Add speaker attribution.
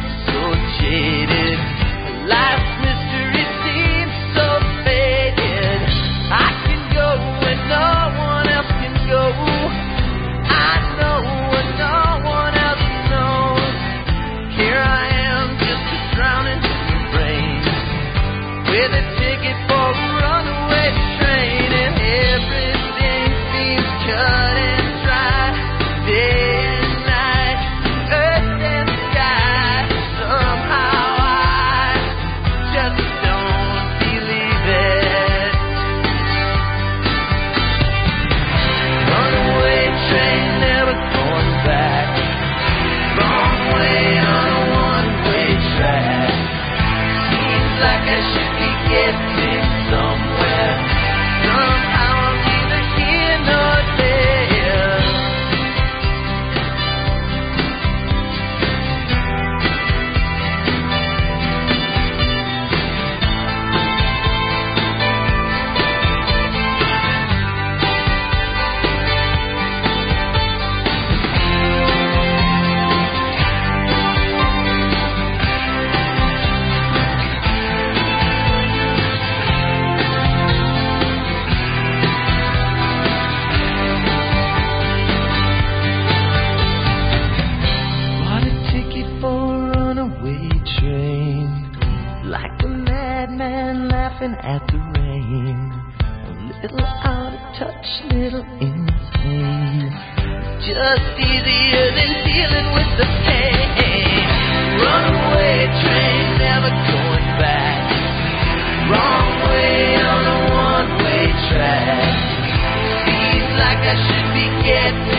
Speaker 1: so jaded. Life's mystery seems so faded. I can go where no one else can go. I know what no one else knows. Here I am, just drowning in the rain, with a ticket for a runaway train, and everything seems cut and dry. Day and night, earth and sky. Somehow I just don't believe it. Runaway train, never going back. Wrong way on a one-way track. Seems like I should be getting somewhere. Somehow I'm neither here nor there. Bought a ticket for a runaway train, like a madman laughing at the rain. A little out of touch, little insane. Just easier than dealing with the pain. Runaway train, never going back. Wrong way on a one-way track. Seems like I should be getting